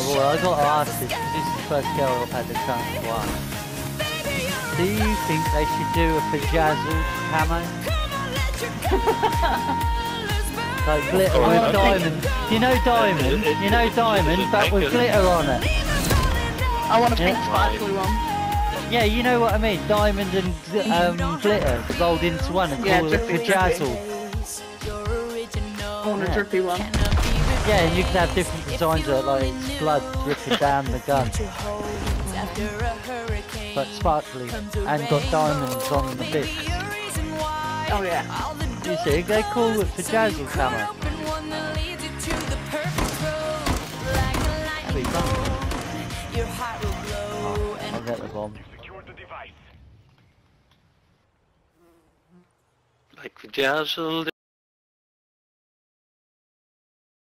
all, I got to ask this, 'cause this is the first girl I've had the chance to ask. Do you think they should do a bedazzled camo? Like glitter with diamond. You know diamond, but with glitter on it. I want a pink sparkly one. Yeah, you know what I mean. Diamond and glitter rolled into one and call it bedazzled. I want a drippy one. Yeah, and you can have different designs of it, like it's blood dripping down the gun. But sparkly, and got diamonds on the bits. Oh yeah. You see, they call it bedazzled camo. That'd be fun. Oh, I'll get the bomb. Like bedazzled.